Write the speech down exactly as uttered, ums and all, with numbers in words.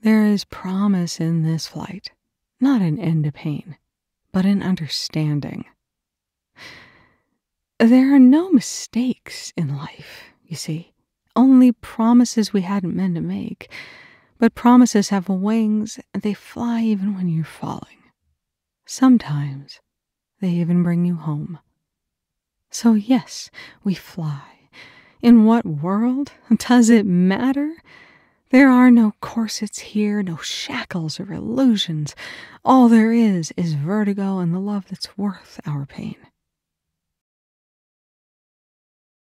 There is promise in this flight, not an end to pain, but an understanding. There are no mistakes in life, you see, only promises we hadn't meant to make. But promises have wings, and they fly even when you're falling. Sometimes they even bring you home. So yes, we fly. In what world? Does it matter? There are no corsets here, no shackles or illusions. All there is is vertigo and the love that's worth our pain.